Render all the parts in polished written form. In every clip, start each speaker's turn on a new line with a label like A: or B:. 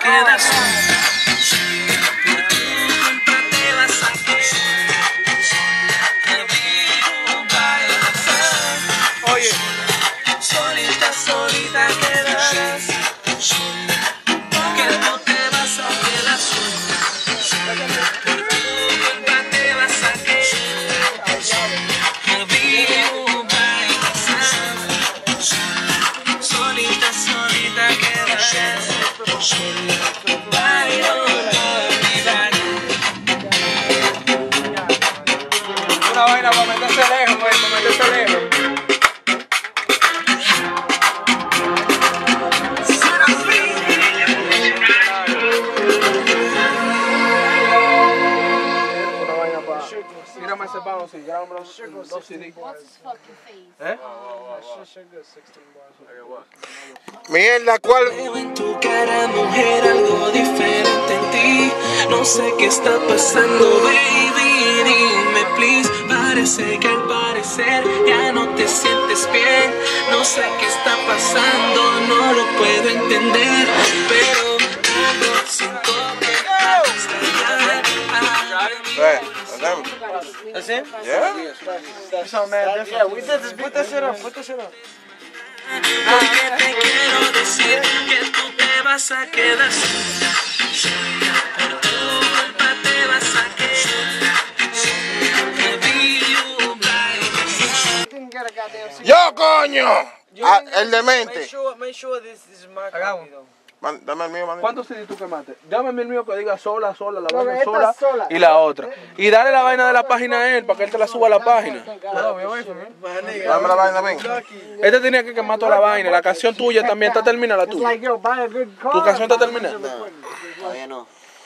A: quedas sola. Por tu culpa te vas a quedar. Oye, solita, solita quedarás. Que tú te vas a quedar sola. Por tu culpa te vas a quedar. Solita, solita quedarás. Ay, no olvidaré.
B: Una vaina para meterse lejos, pues, para meterse lejos. Una vaina para... Tírame ese palo, sí, grábame los 2 CD. ¿Eh?
C: Mierda, ¿cuál?
A: Veo en tu cara, mujer, algo diferente en ti. No sé qué está pasando, baby, dime please. Parece que al parecer ya no te sientes bien. No sé qué está pasando, no lo puedo entender. Pero algo siento que
B: That's it?
C: Yeah.
B: So, man, yeah, we did this. Put that shit up. Put that shit up.
A: porque te quiero decir que tú te vas a quedar sola. Por tu culpa te vas a quedar.
C: ¡Yo, coño! Ah, el demente.
B: Make sure this is my copy, though.
C: Dame el mío, man.
B: ¿Cuántos CD tú quemaste? Dame el mío que diga sola, sola, la
D: No,
B: vaina
D: esta
B: sola,
D: sola.
B: y la otra. Y dale la vaina de la página a él para que él te la suba a la página.
C: Dame la vaina, ven.
B: Este tenía que quemar toda la vaina. La canción tuya también está terminada, tú.
D: Like, yo, buy a good car.
B: ¿Tu canción está terminada?
E: Todavía no.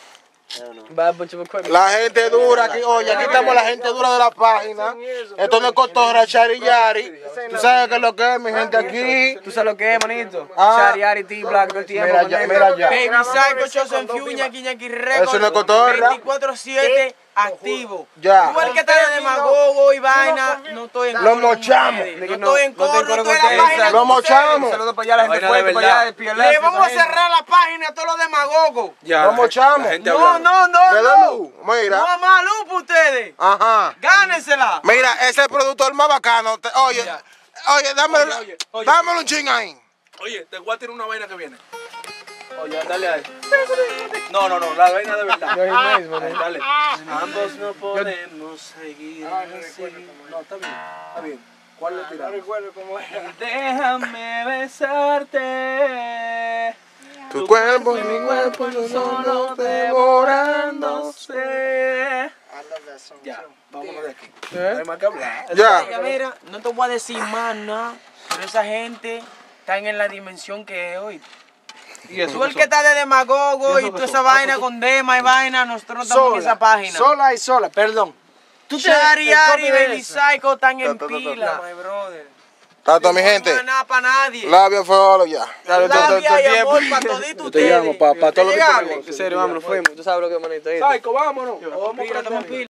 C: La gente dura aquí, oye, aquí estamos la gente dura de la página. Esto no es cotorra, charillari. Tú sabes qué es lo que es, mi gente aquí.
F: ¿Tú sabes lo que es, manito?
C: Ah.
F: Chariari, T-Black, todo el tiempo.
C: Mira ya, mira ya.
F: Baby Psycho, Chosen Few, Ñaki Ñaki Records.
C: Eso no es cotorra.
F: 24/7 activo.
C: Ya.
F: Tú el que está de demagogo y vaina, no estoy en
C: Lo
F: coro con
C: mochamos.
F: ustedes. No estoy en coro, estoy en la página.
C: Lo mochamos.
B: Saludos para allá, la gente fuerte, para allá, de PLF.
F: Le vamos a cerrar la página a todos los demagogos.
B: Ya,
C: Lo mochamos.
B: la gente
F: No,
B: hablando.
F: no, no,
C: ¿De
F: no.
C: luz? Mira.
F: No más luz para ustedes.
C: Ajá.
F: Gánensela.
C: Mira, ese es el productor más bacano. Oye, dámelo,
B: oye.
C: dámelo un ching ahí.
B: Oye, te voy a tirar una vaina que viene. Oye, dale a él. No, la vaina de verdad. Dale. Ambos no podemos seguir así. No, está bien. ¿Cuál le tiramos?
D: No recuerdo cómo era.
B: Déjame besarte.
C: Tu cuerpo y mi cuerpo solo devorándose.
D: I love that song.
B: Ya,
D: too.
B: vámonos de aquí. No hay más que hablar.
C: Ya.
F: Oiga, mira, no te voy a decir más nada, pero esa gente está en la dimensión que es hoy.
B: Y eso
F: Tú el que está de demagogo y toda esa vaina con dema y vaina, nosotros no estamos en esa página.
D: Sola y sola, perdón. Tú
F: Chari,
D: el
F: Ari,
D: copy de
F: Baby
D: eso.
F: Psycho están en
C: Ta, ta, ta, ta,
F: pila,
C: ta.
F: my brother.
C: Tato, mi gente.
F: No hay nada para nadie.
C: Labio fuego ya.
F: Labia y amor para toditos
B: Yo te llamo
F: ustedes.
B: para todos los
F: Llegamos.
B: tipos de
F: En serio, vámonos, fuimos. Tú sabes lo que es, manito.
B: Psycho, vámonos.
F: Pila, estamos en pila.